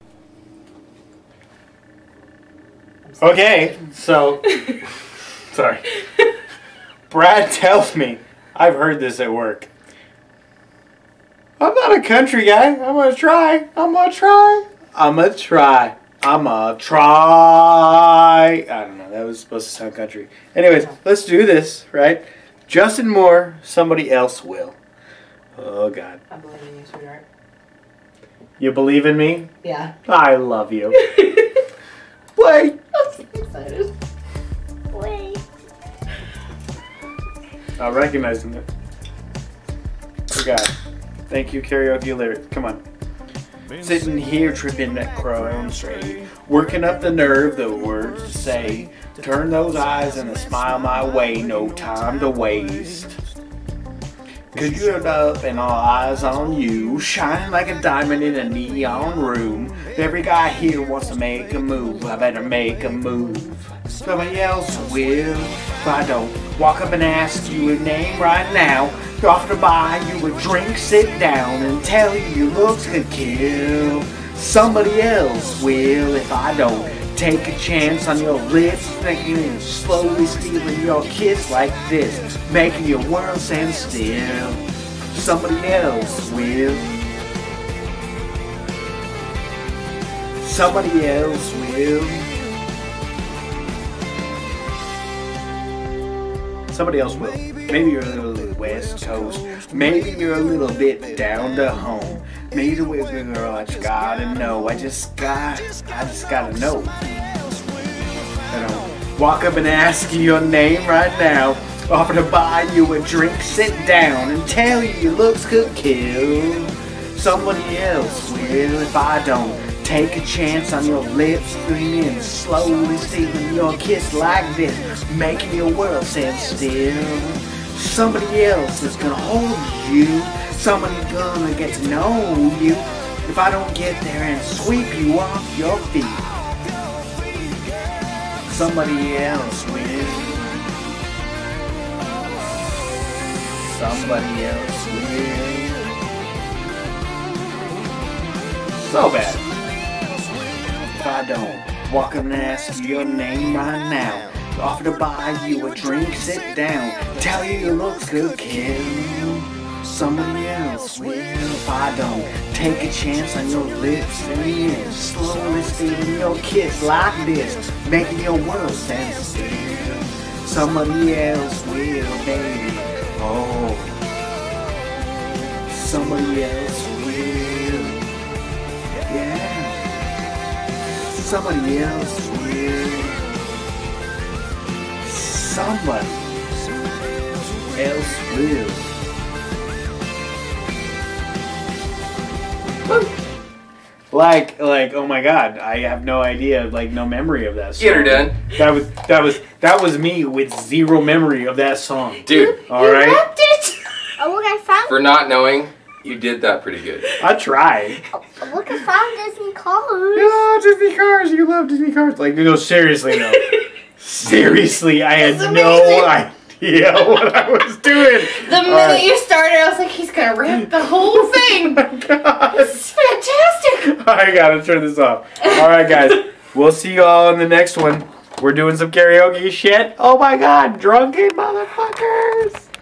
Okay, so sorry. Brad tells me, I've heard this at work. I'm not a country guy. I'm gonna try. I don't know. That was supposed to sound country. Anyways, let's do this, right? Justin Moore, somebody else will. Oh, God. I believe in you, sweetheart. You believe in me? Yeah. I love you. Play. I'm so excited. Wait. I recognize it. Oh, God. Thank you, karaoke lyric. Come on. Sitting here tripping that crown straight, working up the nerve, the words to say. Turn those eyes and a smile my way, no time to waste. Cause you're up and all eyes on you, shining like a diamond in a neon room. Every guy here wants to make a move, I better make a move. Somebody else will, if I don't walk up and ask you a name right now. Offer to buy you a drink, sit down and tell you your looks could kill. Somebody else will if I don't take a chance on your lips, thinking and slowly stealing your kiss like this, making your world stand still. Somebody else will. Somebody else will. Somebody else will. Maybe you're a little West Coast. Maybe you're a little bit down to home. Maybe the way girl, I just gotta know. I just gotta know. I don't walk up and ask you your name right now. Offer to buy you a drink, sit down and tell you your looks could kill. Somebody else will if I don't take a chance on your lips, and slowly stealing your kiss like this, making your world stand still. Somebody else is gonna hold you. Somebody gonna get to know you if I don't get there and sweep you off your feet. Somebody else will. Somebody else will. So bad. If I don't walk up and ask you your name right now, offer to buy you a drink, sit down, tell you your looks could kill. Somebody else will if I don't take a chance on your lips and slowly stealing your kiss like this, making your world stand still. Somebody else will, baby. Oh, somebody else will. Yeah. Somebody else will. Somebody else will. Like, oh my God, I have no idea, like, no memory of that song. Get her done. That was me with zero memory of that song. Dude. Alright? You rapped it! Oh, look, I found For not knowing, you did that pretty good. I tried. Oh, look, I found Disney cars. Oh, Disney cars. You love Disney cars. Like, no, seriously, no. Seriously, I had no idea what I was doing. The minute you started, I was like, he's gonna rip the whole thing. Oh my God. This is fantastic. I gotta turn this off. Alright, guys. We'll see you all in the next one. We're doing some karaoke shit. Oh my God. Drunken motherfuckers.